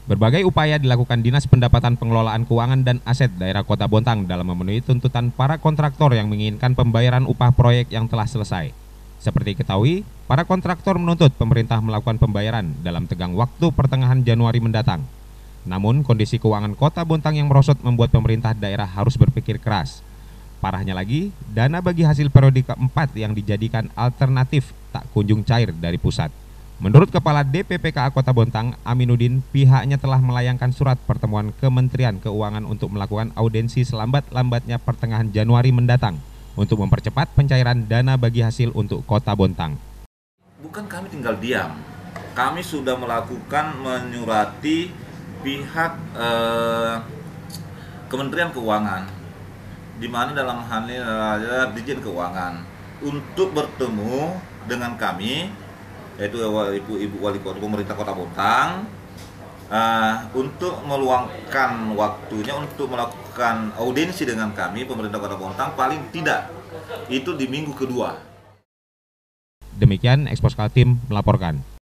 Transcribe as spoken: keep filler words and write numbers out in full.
Berbagai upaya dilakukan Dinas Pendapatan Pengelolaan Keuangan dan Aset Daerah Kota Bontang dalam memenuhi tuntutan para kontraktor yang menginginkan pembayaran upah proyek yang telah selesai. Seperti ketahui, para kontraktor menuntut pemerintah melakukan pembayaran dalam tenggang waktu pertengahan Januari mendatang. Namun, kondisi keuangan Kota Bontang yang merosot membuat pemerintah daerah harus berpikir keras. Parahnya lagi, dana bagi hasil periode keempat yang dijadikan alternatif tak kunjung cair dari pusat. Menurut Kepala D P P K A Kota Bontang, Aminuddin, pihaknya telah melayangkan surat pertemuan Kementerian Keuangan untuk melakukan audensi selambat-lambatnya pertengahan Januari mendatang untuk mempercepat pencairan dana bagi hasil untuk Kota Bontang. Bukan kami tinggal diam, kami sudah melakukan menyurati pihak eh, Kementerian Keuangan, di mana dalam hal ini adalah Dirjen Keuangan, untuk bertemu dengan kami, yaitu Ibu-Ibu Wali Kota Pemerintah Kota Bontang, uh, untuk meluangkan waktunya untuk melakukan audiensi dengan kami, pemerintah Kota Bontang, paling tidak itu di minggu kedua. Demikian Expos Kaltim melaporkan.